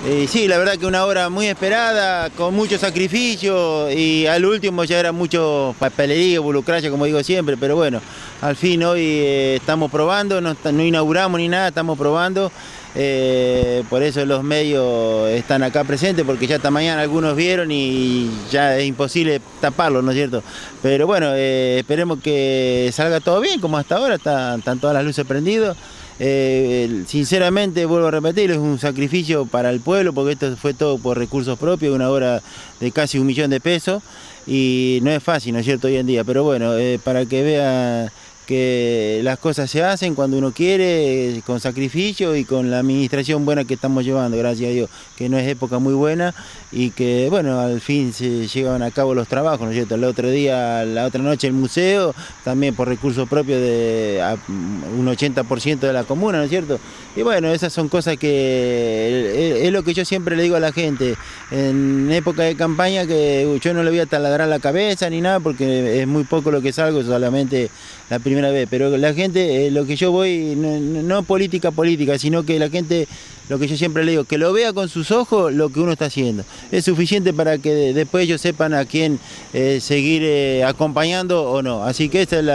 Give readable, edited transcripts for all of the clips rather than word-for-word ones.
Sí, la verdad que una obra muy esperada, con mucho sacrificio y al último ya era mucho papelería, burocracia, como digo siempre, pero bueno, al fin hoy estamos probando, no inauguramos ni nada, estamos probando, por eso los medios están acá presentes, porque ya esta mañana algunos vieron y ya es imposible taparlo, ¿no es cierto? Pero bueno, esperemos que salga todo bien, como hasta ahora, están todas las luces prendidas. Sinceramente, vuelvo a repetir, es un sacrificio para el pueblo porque esto fue todo por recursos propios, una obra de casi 1 millón de pesos y no es fácil, ¿no es cierto?, hoy en día, pero bueno, para que vean que las cosas se hacen cuando uno quiere, con sacrificio y con la administración buena que estamos llevando, gracias a Dios, que no es época muy buena y que, bueno, al fin se llevan a cabo los trabajos, ¿no es cierto? El otro día, la otra noche el museo, también por recursos propios de un 80% de la comuna, ¿no es cierto? Y bueno, esas son cosas que es lo que yo siempre le digo a la gente, en época de campaña, que yo no le voy a taladrar la cabeza ni nada, porque es muy poco lo que salgo, solamente la primera vez, pero la gente, lo que yo voy, no política, sino que la gente, lo que yo siempre le digo, que lo vea con sus ojos lo que uno está haciendo. Es suficiente para que después ellos sepan a quién seguir acompañando o no. Así que ese es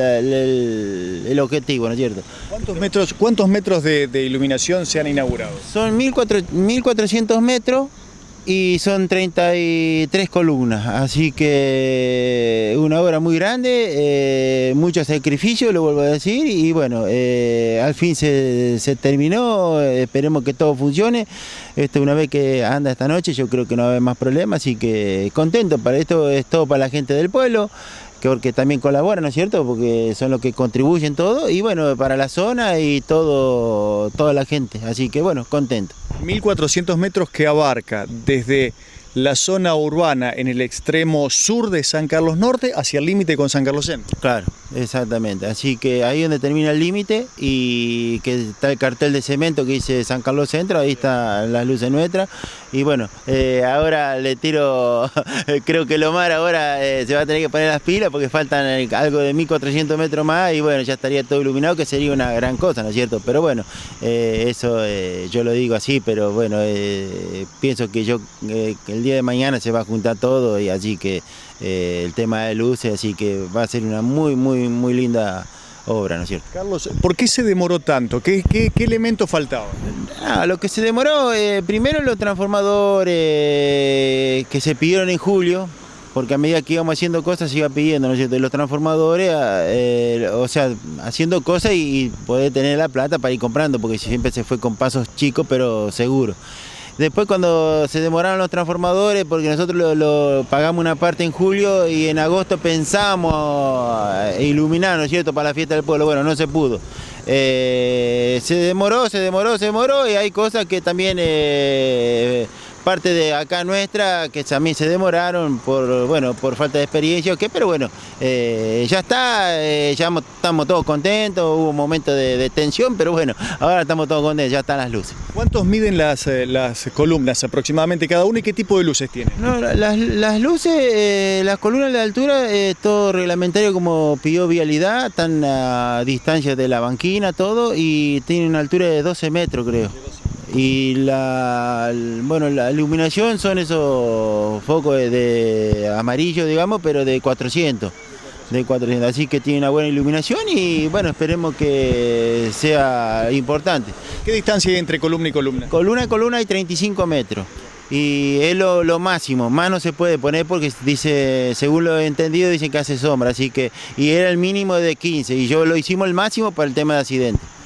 el objetivo, ¿no es cierto? ¿Cuántos metros de iluminación se han inaugurado? Son 1400 metros. Y son 33 columnas, así que una obra muy grande, mucho sacrificio, lo vuelvo a decir, y bueno, al fin se terminó, esperemos que todo funcione. Una vez que anda esta noche yo creo que no va a haber más problemas, así que contento, para esto es todo para la gente del pueblo, porque también colaboran, ¿no es cierto?, porque son los que contribuyen todo, y bueno, para la zona y toda la gente, así que bueno, contento. 1400 metros que abarca desde la zona urbana en el extremo sur de San Carlos Norte hacia el límite con San Carlos Centro. Claro, exactamente. Así que ahí donde termina el límite y que está el cartel de cemento que dice San Carlos Centro, ahí están las luces nuestras. Y bueno, ahora le tiro, creo que Lomar ahora se va a tener que poner las pilas porque faltan algo de 1400 metros más y bueno, ya estaría todo iluminado, que sería una gran cosa, ¿no es cierto? Pero bueno, eso yo lo digo así, pero bueno, pienso que el día de mañana se va a juntar todo y así que el tema de luces, así que va a ser una muy linda obra, ¿no es cierto? Carlos, ¿por qué se demoró tanto? ¿Qué elementos faltaban? Lo que se demoró, primero los transformadores que se pidieron en julio, porque a medida que íbamos haciendo cosas se iba pidiendo, ¿no es cierto? Y los transformadores, o sea, haciendo cosas y poder tener la plata para ir comprando, porque siempre se fue con pasos chicos, pero seguros. Después cuando se demoraron los transformadores, porque nosotros lo pagamos una parte en julio y en agosto pensamos iluminar, ¿no es cierto?, para la fiesta del pueblo, bueno, no se pudo. Se demoró y hay cosas que también, parte de acá nuestra, que también se demoraron por falta de experiencia, pero bueno, ya está, ya estamos todos contentos, hubo un momento de tensión, pero bueno, ahora estamos todos contentos, ya están las luces. ¿Cuántos miden las columnas aproximadamente cada una y qué tipo de luces tiene? No, las luces, las columnas de altura, todo reglamentario como pidió Vialidad, están a distancia de la banquina, todo, y tienen una altura de 12 metros, creo. Y la iluminación son esos focos de amarillo, digamos, pero de 400. Así que tiene una buena iluminación y bueno, esperemos que sea importante. ¿Qué distancia hay entre columna y columna? Columna y columna hay 35 metros. Y es lo máximo, más no se puede poner porque dice, según lo he entendido, dicen que hace sombra, así que, y era el mínimo de 15, y yo lo hicimos el máximo para el tema de accidentes.